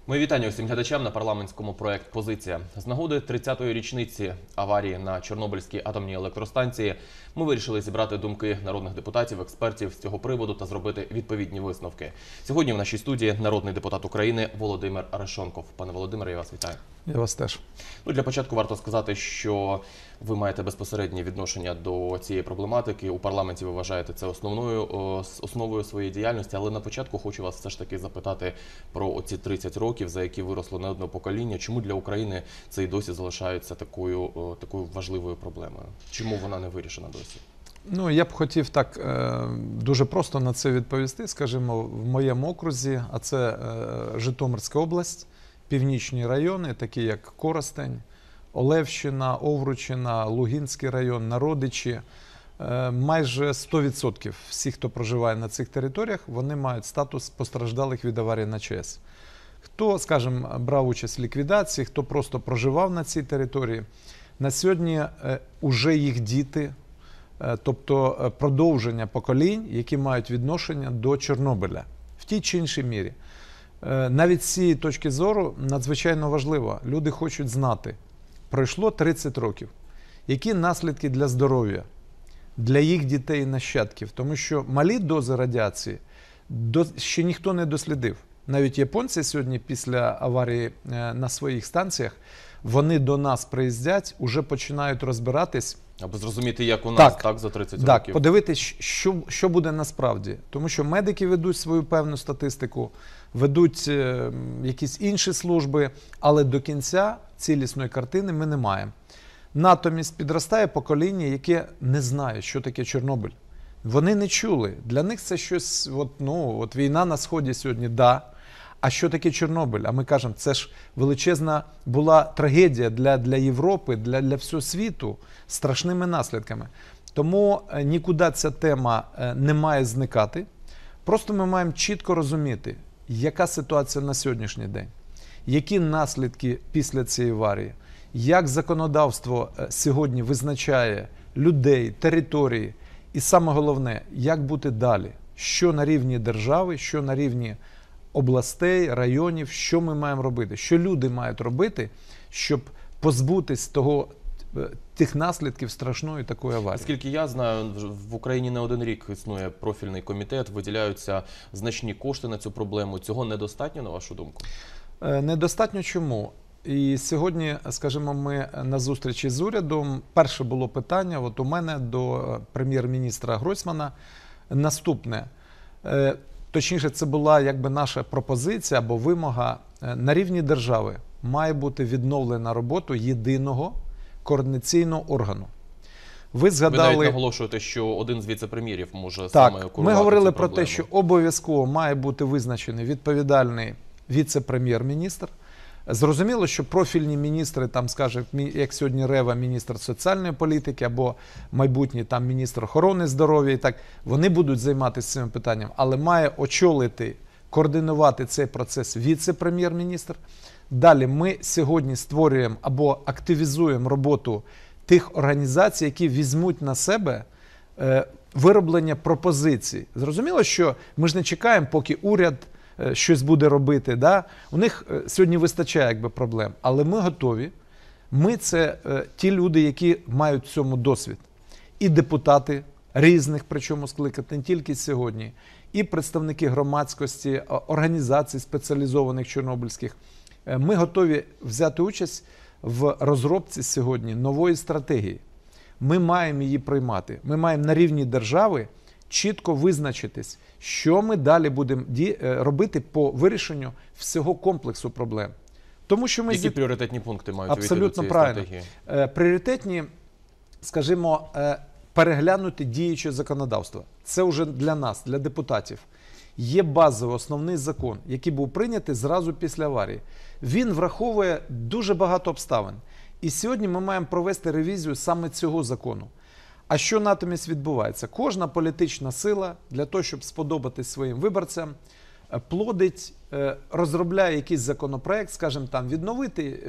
Мої вітання усім глядачам на парламентському проект «Позиція». З нагоди 30-ї річниці аварії на Чорнобильській атомній електростанції ми вирішили зібрати думки народних депутатів, експертів з цього приводу та зробити відповідні висновки. Сьогодні в нашій студії народний депутат України Володимир Арешонков. Пане Володимире, я вас вітаю. Я вас теж. Для початку варто сказати, що ви маєте безпосереднє відношення до цієї проблематики. У парламенті ви вважаєте це основою своєї діяльності. Але на початку хочу вас все ж таки запитати про оці 30 років, за які виросло не одне покоління. Чому для України це і досі залишається такою важливою проблемою? Чому вона не вирішена досі? Ну, я б хотів так дуже просто на це відповісти. Скажімо, в моєму окрузі, а це Житомирська область, північні райони, такі як Коростень, Олевщина, Овручина, Лугинський район, Народичі, майже 100% всіх, хто проживає на цих територіях, вони мають статус постраждалих від аварії на ЧАЕС. Хто, скажімо, брав участь в ліквідації, хто просто проживав на цій території, на сьогодні уже їх діти, тобто продовження поколінь, які мають відношення до Чорнобиля в тій чи іншій мірі. Навіть з цієї точки зору надзвичайно важливо. Люди хочуть знати, пройшло 30 років, які наслідки для здоров'я, для їх дітей і нащадків. Тому що малі дози радіації ще ніхто не дослідив. Навіть японці сьогодні після аварії на своїх станціях, вони до нас приїздять, уже починають розбиратись. Аби зрозуміти, як у нас так за 30 років. Так, подивитись, що буде насправді. Тому що медики ведуть свою певну статистику, ведуть якісь інші служби, але до кінця цілісної картини ми не маємо. Натомість підростає покоління, яке не знає, що таке Чорнобиль. Вони не чули. Для них це щось, от війна на Сході сьогодні, да. А що таке Чорнобиль? А ми кажемо, це ж величезна була трагедія для Європи, для всього світу, з страшними наслідками. Тому нікуди ця тема не має зникати. Просто ми маємо чітко розуміти, яка ситуація на сьогоднішній день, які наслідки після цієї аварії, як законодавство сьогодні визначає людей, території, і саме головне, як бути далі, що на рівні держави, що на рівні областей, районів, що ми маємо робити, що люди мають робити, щоб позбутись тих наслідків страшної такої аварії. Наскільки я знаю, в Україні не один рік існує профільний комітет, виділяються значні кошти на цю проблему. Цього недостатньо, на вашу думку? Недостатньо чому? І сьогодні, скажімо, ми на зустрічі з урядом, перше було питання у мене до прем'єр-міністра Гройсмана наступне. Точніше, це була якби наша пропозиція або вимога. На рівні держави має бути відновлена робота єдиного координаційного органу. Ви навіть наголошуєте, що один з віце-прем'єрів може саме курувати цю проблему. Ми говорили про те, що обов'язково має бути визначений відповідальний віце-прем'єр-міністр. Зрозуміло, що профільні міністри, там, скажімо, як сьогодні Рева, міністр соціальної політики, або майбутній там міністр охорони здоров'я, і так, вони будуть займатися цим питанням, але має очолити, координувати цей процес віце-прем'єр-міністр. Далі ми сьогодні створюємо або активізуємо роботу тих організацій, які візьмуть на себе вироблення пропозицій. Зрозуміло, що ми ж не чекаємо, поки уряд щось буде робити. Да? У них сьогодні вистачає проблем, але ми готові. Ми – це ті люди, які мають в цьому досвід. І депутати різних, причому скликати, не тільки сьогодні, і представники громадськості, організацій спеціалізованих чорнобильських. Ми готові взяти участь в розробці сьогодні нової стратегії. Ми маємо її приймати. Ми маємо на рівні держави чітко визначитись, що ми далі будемо робити по вирішенню всього комплексу проблем. Тому що які пріоритетні пункти мають увійти до цієї стратегії? Пріоритетні, скажімо, переглянути діюче законодавство. Це вже для нас, для депутатів. Є базовий, основний закон, який був прийнятий зразу після аварії. Він враховує дуже багато обставин. І сьогодні ми маємо провести ревізію саме цього закону. А що натомість відбувається? Кожна політична сила для того, щоб сподобатись своїм виборцям, плодить, розробляє якийсь законопроект, скажімо, там відновити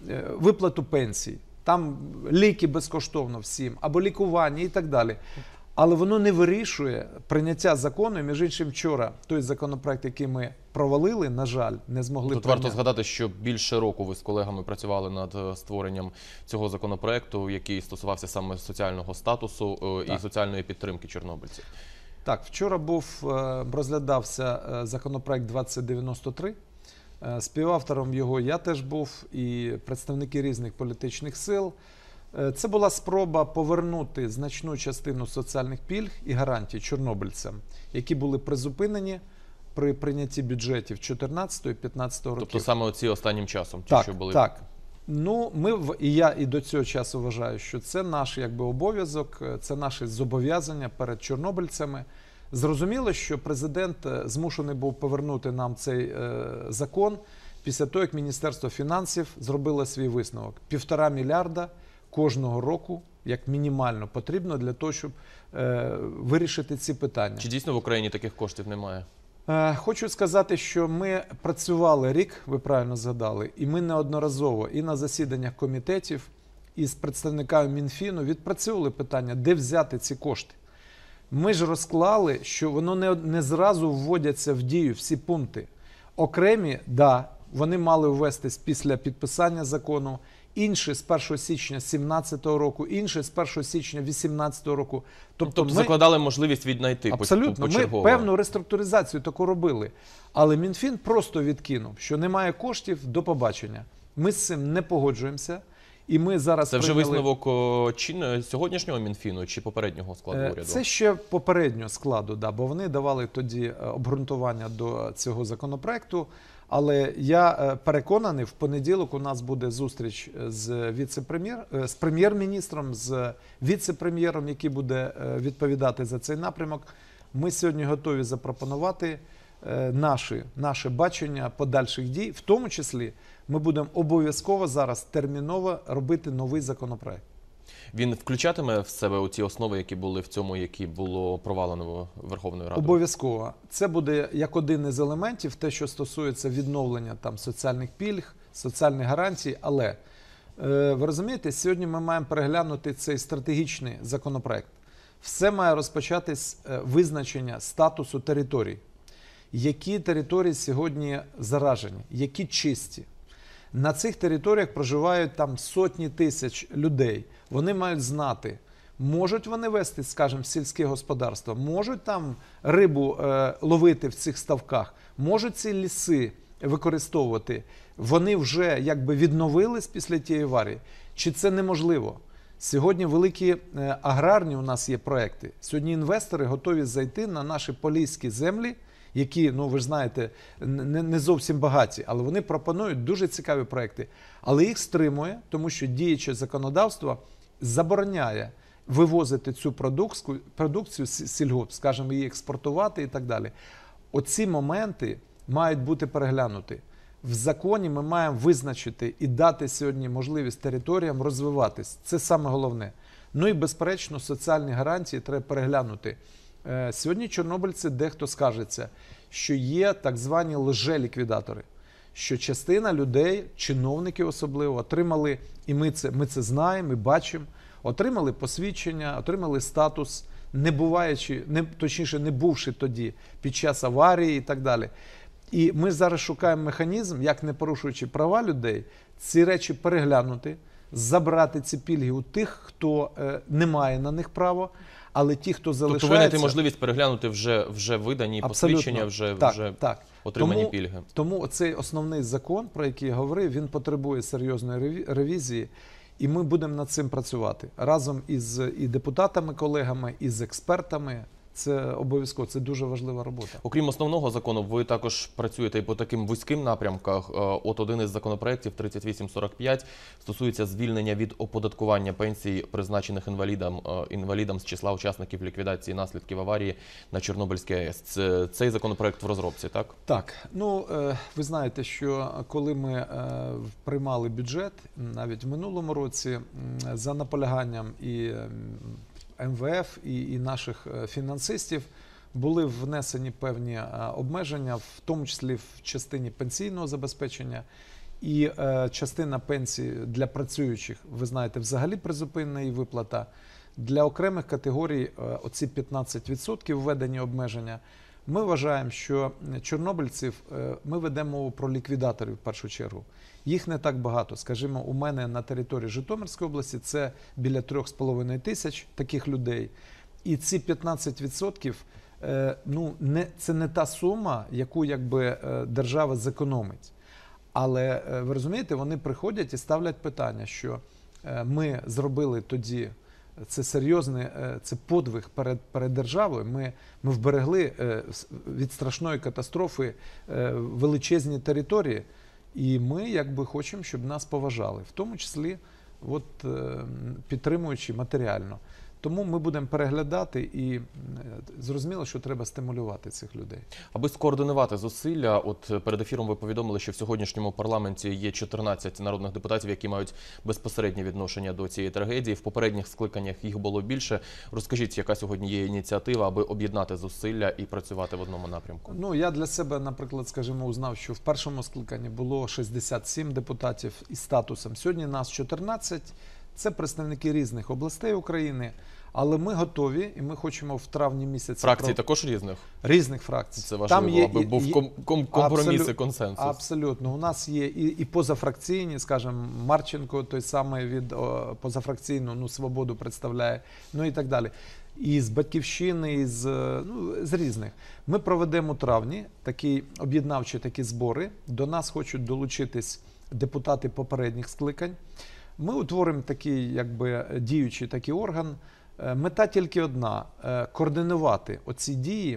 виплату пенсій, там ліки безкоштовно всім, або лікування і так далі. Але воно не вирішує прийняття закону. І, між іншим, вчора той законопроект, який ми провалили, на жаль, не змогли Тут прийняти. варто згадати, що більше року ви з колегами працювали над створенням цього законопроекту, який стосувався саме соціального статусу і соціальної підтримки чорнобильців. Так, вчора розглядався законопроект 2093. Співавтором його я теж був і представники різних політичних сил. Це була спроба повернути значну частину соціальних пільг і гарантій чорнобильцям, які були призупинені при прийнятті бюджетів 2014-2015 років. Тобто саме оці останнім часом, ті, Так, що були... так. Ну, і я і до цього часу вважаю, що це наш обов'язок, це наші зобов'язання перед чорнобильцями. Зрозуміло, що президент змушений був повернути нам цей закон після того, як Міністерство фінансів зробило свій висновок. 1,5 мільярда кожного року, як мінімально, потрібно для того, щоб вирішити ці питання. Чи дійсно в Україні таких коштів немає? Хочу сказати, що ми працювали рік, ви правильно згадали, і ми неодноразово і на засіданнях комітетів, і з представниками Мінфіну відпрацьовували питання, де взяти ці кошти. Ми ж розклали, що воно не зразу вводяться в дію всі пункти. Окремі, да, вони мали ввестись після підписання закону, інші з 1 січня 2017 року, інші з 1 січня 2018 року. Тобто ми закладали можливість віднайти абсолютно, почергово. ми певну реструктуризацію таку робили. Але Мінфін просто відкинув, що немає коштів, до побачення. Ми з цим не погоджуємося. І ми зараз Це вже висновок сьогоднішнього Мінфіну чи попереднього складу уряду? Це ще попереднього складу, да, бо вони давали тоді обґрунтування до цього законопроекту. Але я переконаний, в понеділок у нас буде зустріч з прем'єр-міністром, з віце-прем'єром, який буде відповідати за цей напрямок. Ми сьогодні готові запропонувати наше бачення подальших дій, в тому числі ми будемо обов'язково зараз терміново робити новий законопроект. Він включатиме в себе ті основи, які були в цьому, які було провалено Верховною Радою? Обов'язково. Це буде як один із елементів, те, що стосується відновлення там соціальних пільг, соціальних гарантій. Але, ви розумієте, сьогодні ми маємо переглянути цей стратегічний законопроект. Все має розпочатись з визначення статусу територій. Які території сьогодні заражені, які чисті. На цих територіях проживають там сотні тисяч людей. Вони мають знати, можуть вони вести, скажімо, сільське господарство, можуть там рибу ловити в цих ставках, можуть ці ліси використовувати. Вони вже якби відновились після тієї аварії. Чи це неможливо? Сьогодні великі аграрні у нас є проекти. Сьогодні інвестори готові зайти на наші поліські землі, які, ну ви ж знаєте, не зовсім багаті, але вони пропонують дуже цікаві проекти. Але їх стримує, тому що діюче законодавство забороняє вивозити цю продукцію сільгосп, скажімо, її експортувати і так далі. Оці моменти мають бути переглянуті. В законі ми маємо визначити і дати сьогодні можливість територіям розвиватись. Це саме головне. Ну і, безперечно, соціальні гарантії треба переглянути. Сьогодні чорнобильці дехто скажеться, що є так звані лже-ліквідатори, що частина людей, чиновники особливо, отримали, і ми це знаємо, ми бачимо, отримали посвідчення, отримали статус, точніше не бувши тоді під час аварії і так далі. І ми зараз шукаємо механізм, як не порушуючи права людей, ці речі переглянути, забрати ці пільги у тих, хто не має на них права, але ті, хто залишається... Тобто ви даєте можливість переглянути вже видані посвідчення, вже отримані пільги. Тому цей основний закон, про який я говорив, він потребує серйозної ревізії, і ми будемо над цим працювати. Разом із і депутатами, колегами, і з експертами. Це обов'язково, це дуже важлива робота. Окрім основного закону, ви також працюєте і по таким вузьким напрямках. От один із законопроєктів, 3845, стосується звільнення від оподаткування пенсій, призначених інвалідам з числа учасників ліквідації наслідків аварії на Чорнобильській АЕС. Цей законопроєкт в розробці, так? Так. Ну, ви знаєте, що коли ми приймали бюджет, навіть в минулому році, за наполяганням і МВФ і наших фінансистів були внесені певні обмеження, в тому числі в частині пенсійного забезпечення, і частина пенсій для працюючих, ви знаєте, взагалі призупинена її виплата. Для окремих категорій оці 15% введені обмеження. Ми вважаємо, що чорнобильців, ми ведемо мову про ліквідаторів в першу чергу. Їх не так багато. Скажімо, у мене на території Житомирської області це біля 3,5 тисяч таких людей. І ці 15%, це не та сума, яку якби держава зекономить. Але, ви розумієте, вони приходять і ставлять питання, що ми зробили тоді, це серйозний, це подвиг перед державою, ми вберегли від страшної катастрофи величезні території, і ми якби хочемо, щоб нас поважали, в тому числі підтримуючи матеріально. Тому ми будемо переглядати і зрозуміло, що треба стимулювати цих людей. Аби скоординувати зусилля, от перед ефіром ви повідомили, що в сьогоднішньому парламенті є 14 народних депутатів, які мають безпосереднє відношення до цієї трагедії. В попередніх скликаннях їх було більше. Розкажіть, яка сьогодні є ініціатива, аби об'єднати зусилля і працювати в одному напрямку? Я для себе, наприклад, скажімо, узнав, що в першому скликанні було 67 депутатів із статусом. Сьогодні нас 14. Це представники різних областей України, але ми готові і ми хочемо в травні місяці... Фракції також різних? Різних фракцій. Це важливо, аби був компроміс і консенсус. Абсолютно. У нас є і позафракційні, скажімо, Марченко, той самий від позафракційну «Свободу» представляє, і так далі. І з «Батьківщини», і з різних. Ми проведемо у травні об'єднавчі такі збори. До нас хочуть долучитись депутати попередніх скликань. Ми утворимо такий, якби, діючий такий орган. Мета тільки одна – координувати оці дії.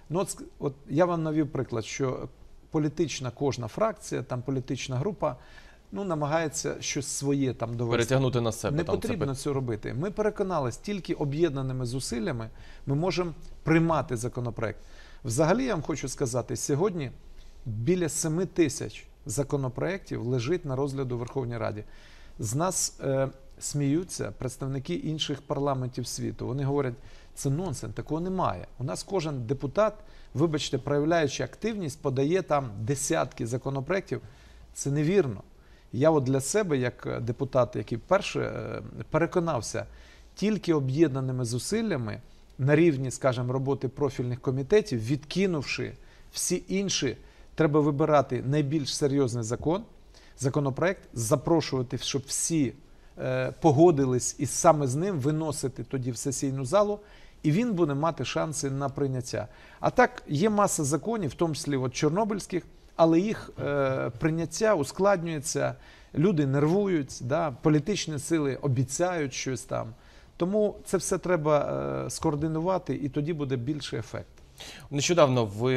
От я вам навів приклад, що політична кожна фракція, там політична група, намагається щось своє там довести. Перетягнути на себе. Не потрібно це робити. Ми переконались, тільки об'єднаними зусиллями ми можемо приймати законопроект. Взагалі, я вам хочу сказати, сьогодні біля 7 тисяч законопроєктів лежить на розгляду у Верховній Раді. З нас сміються представники інших парламентів світу. Вони говорять, це нонсенс, такого немає. У нас кожен депутат, вибачте, проявляючи активність, подає там десятки законопроєктів. Це невірно. Я для себе, як депутат, який вперше переконався, тільки об'єднаними зусиллями на рівні, скажімо, роботи профільних комітетів, відкинувши всі інші, треба вибирати найбільш серйозний законопроект, запрошувати, щоб всі погодились і саме з ним виносити тоді в сесійну залу, і він буде мати шанси на прийняття. А так, є маса законів, в тому числі чорнобильських, але їх прийняття ускладнюється, люди нервують, політичні сили обіцяють щось там. Тому це все треба скоординувати, і тоді буде більший ефект. Нещодавно ви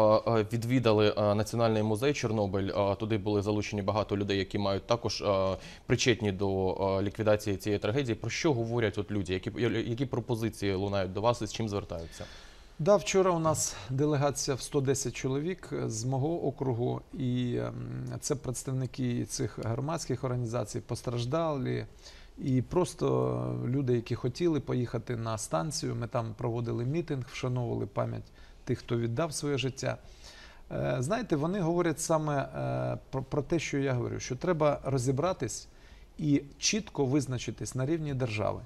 відвідали Національний музей Чорнобиль. Туди були залучені багато людей, які мають також причетні до ліквідації цієї трагедії. Про що говорять люди? Які пропозиції лунають до вас і з чим звертаються? Вчора у нас делегація в 110 чоловік з мого округу, і це представники цих громадських організацій, постраждалі, і просто люди, які хотіли поїхати на станцію. Ми там проводили мітинг, вшановували пам'ять тих, хто віддав своє життя. Знаєте, вони говорять саме про те, що я говорю, що треба розібратись і чітко визначитись на рівні держави.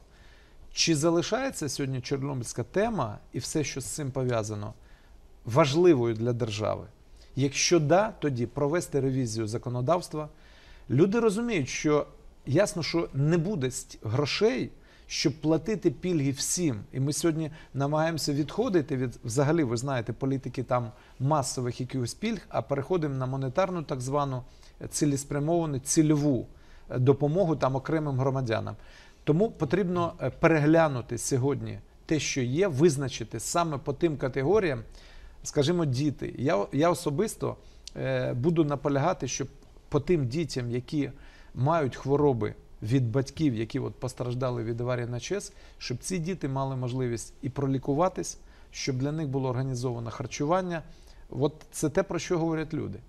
Чи залишається сьогодні чорнобильська тема і все, що з цим пов'язано, важливою для держави? Якщо да, тоді провести ревізію законодавства. Люди розуміють, що ясно, що не буде грошей, щоб платити пільги всім. І ми сьогодні намагаємося відходити від, взагалі, ви знаєте, політики там масових якихось пільг, а переходимо на монетарну так звану цілеспрямовану, цільову допомогу там окремим громадянам. Тому потрібно переглянути сьогодні те, що є, визначити саме по тим категоріям, скажімо, діти. Я особисто буду наполягати, щоб по тим дітям, які мають хвороби від батьків, які постраждали від аварії на ЧАЕС, щоб ці діти мали можливість і пролікуватись, щоб для них було організовано харчування. Це те, про що говорять люди.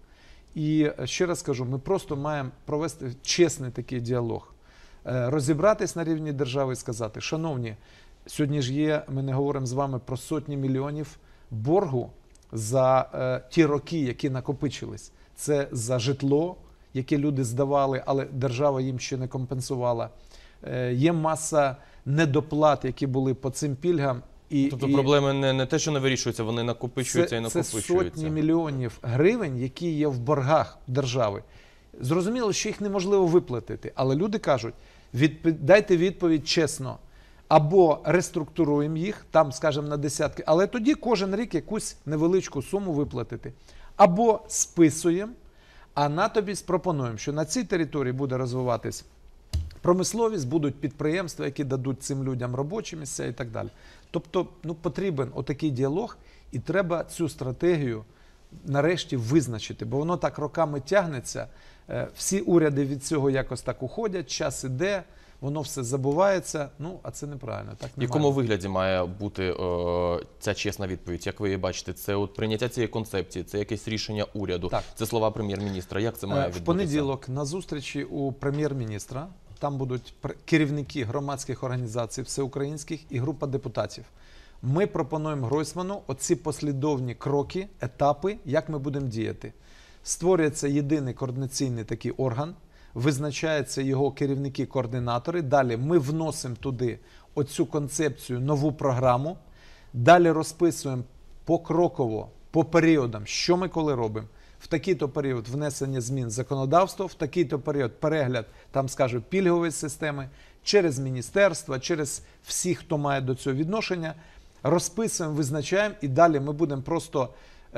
І ще раз кажу, ми просто маємо провести чесний такий діалог. Розібратись на рівні держави і сказати, шановні, сьогодні ж є, ми не говоримо з вами про сотні мільйонів боргу за ті роки, які накопичились. Це за житло, яке люди здавали, але держава їм ще не компенсувала. Є маса недоплат, які були по цим пільгам. Тобто проблеми не те, що не вирішуються, вони накопичуються і це накопичуються. сотні мільйонів гривень, які є в боргах держави. Зрозуміло, що їх неможливо виплатити, але люди кажуть, дайте відповідь чесно. Або реструктуруємо їх, там, скажімо, на десятки, але тоді кожен рік якусь невеличку суму виплатити. Або списуємо, а на тобі пропонуємо, що на цій території буде розвиватись промисловість, будуть підприємства, які дадуть цим людям робочі місця і так далі. Тобто, потрібен отакий діалог, і треба цю стратегію нарешті визначити, бо воно так роками тягнеться, всі уряди від цього якось так уходять, час іде, воно все забувається, а це неправильно. Так В якому вигляді має бути ця чесна відповідь? Як ви її бачите? Це от прийняття цієї концепції, це якесь рішення уряду, так. Це слова прем'єр-міністра. Як це має відбутися? В понеділок на зустрічі у прем'єр-міністра, там будуть керівники громадських організацій всеукраїнських і група депутатів. Ми пропонуємо Гройсману оці послідовні кроки, етапи, як ми будемо діяти. Створюється єдиний координаційний такий орган, визначаються його керівники-координатори. Далі ми вносимо туди оцю концепцію, нову програму. Далі розписуємо покроково, по періодам, що ми коли робимо. В такий-то період внесення змін в законодавство, в такий-то період перегляд, там, скажу, пільгової системи, через міністерства, через всіх, хто має до цього відношення. Розписуємо, визначаємо, і далі ми будемо просто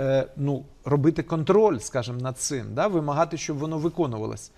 робити контроль, скажімо, над цим, вимагати, щоб воно виконувалось.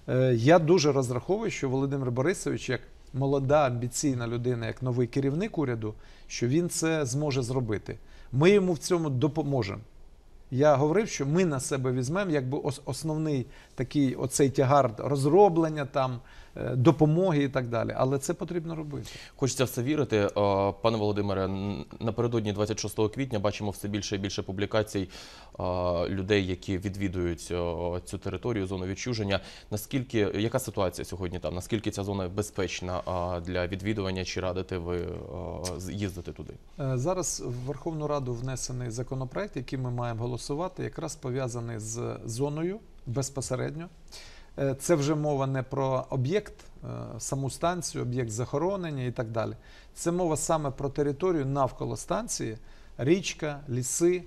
Я дуже розраховую, що Володимир Борисович, як молода, амбіційна людина, як новий керівник уряду, що він це зможе зробити. Ми йому в цьому допоможемо. Я говорив, що ми на себе візьмемо якби основний такий оцей тягар розроблення, там, допомоги і так далі. Але це потрібно робити. Хочеться все вірити. Пане Володимире, напередодні 26 квітня бачимо все більше і більше публікацій людей, які відвідують цю територію, зону відчуження. Яка ситуація сьогодні там? Наскільки ця зона безпечна для відвідування? Чи радите ви їздити туди? Зараз в Верховну Раду внесений законопроект, який ми маємо голосувати, якраз пов'язаний з зоною безпосередньо. Це вже мова не про об'єкт, саму станцію, об'єкт захоронення і так далі. Це мова саме про територію навколо станції, річка, ліси.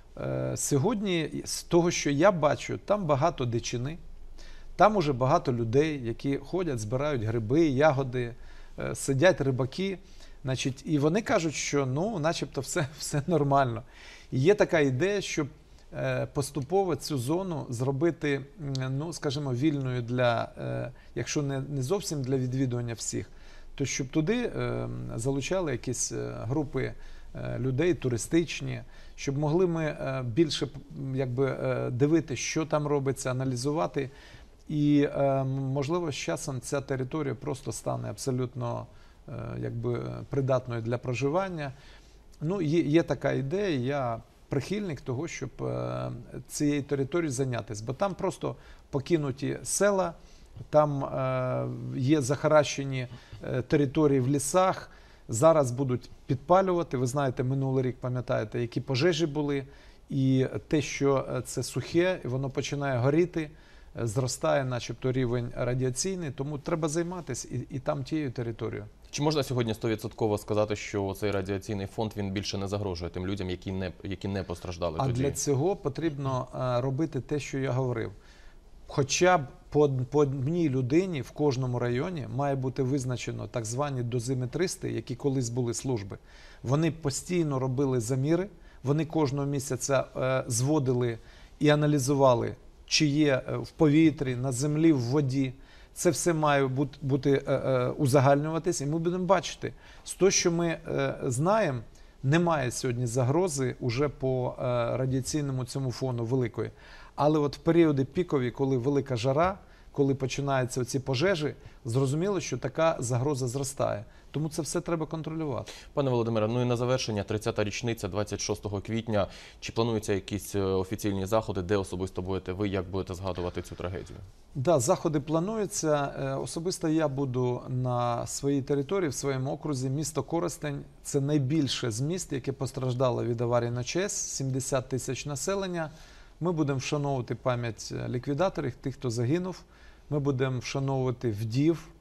Сьогодні, з того, що я бачу, там багато дичини, там уже багато людей, які ходять, збирають гриби, ягоди, сидять рибаки. Значить, і вони кажуть, що начебто все нормально. І є така ідея, щоб поступово цю зону зробити, скажімо, вільною для, якщо не зовсім для відвідування всіх, то щоб туди залучали якісь групи людей туристичні, щоб могли ми більше дивитися, що там робиться, аналізувати. І, можливо, з часом ця територія просто стане абсолютно придатною для проживання. Є така ідея, я прихильник того, щоб цією територією зайнятися, бо там просто покинуті села, там є захаращені території в лісах, зараз будуть підпалювати. Ви знаєте, минулий рік, пам'ятаєте, які пожежі були, і те, що це сухе, воно починає горіти, зростає начебто рівень радіаційний, тому треба займатися і там тією територією. Чи можна сьогодні 100% сказати, що цей радіаційний фонд він більше не загрожує тим людям, які не постраждали тоді? А для цього потрібно робити те, що я говорив. Хоча б по одній людині в кожному районі має бути визначено так звані дозиметристи, які колись були служби. Вони постійно робили заміри, вони кожного місяця зводили і аналізували, чи є в повітрі, на землі, в воді. Це все має бути узагальнюватись, і ми будемо бачити. З того, що ми знаємо, немає сьогодні загрози уже по радіаційному цьому фону великої. Але от в періоди пікові, коли велика жара, коли починаються ці пожежі, зрозуміло, що така загроза зростає. Тому це все треба контролювати. Пане Володимире, і на завершення, 30-та річниця, 26 квітня. Чи плануються якісь офіційні заходи, де особисто будете ви, як будете згадувати цю трагедію? Так, заходи плануються. Особисто я буду на своїй території, в своєму окрузі, місто Коростень. Це найбільше з міст, яке постраждало від аварії на ЧАЕС, 70 тисяч населення. Ми будемо вшановувати пам'ять ліквідаторів, тих, хто загинув. Ми будемо вшановувати вдів,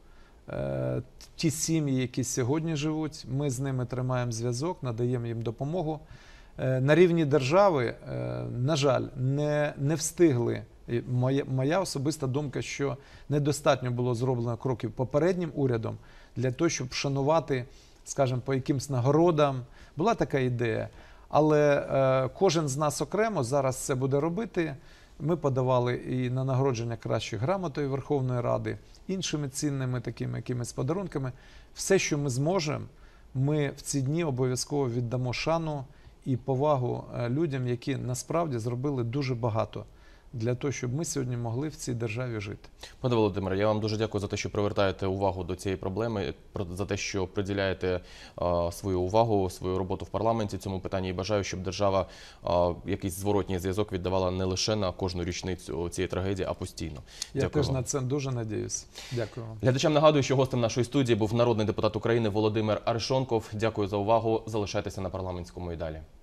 ті сім'ї, які сьогодні живуть. Ми з ними тримаємо зв'язок, надаємо їм допомогу. На рівні держави, на жаль, не встигли. І моя особиста думка, що недостатньо було зроблено кроків попереднім урядом для того, щоб вшанувати, скажімо, по якимсь нагородам. Була така ідея. Але кожен з нас окремо зараз це буде робити. Ми подавали і на нагородження кращих грамотою Верховної Ради, іншими цінними такими якимись подарунками. Все, що ми зможемо, ми в ці дні обов'язково віддамо шану і повагу людям, які насправді зробили дуже багато для того, щоб ми сьогодні могли в цій державі жити. Пане Володимире, я вам дуже дякую за те, що привертаєте увагу до цієї проблеми, за те, що приділяєте свою увагу, свою роботу в парламенті цьому питанні, і бажаю, щоб держава якийсь зворотній зв'язок віддавала не лише на кожну річницю цієї трагедії, а постійно. Я Дякую теж вам. на це дуже надіюсь. Дякую вам. Глядачам нагадую, що гостем нашої студії був народний депутат України Володимир Арешонков. Дякую за увагу. Залишайтеся на парламентському і далі.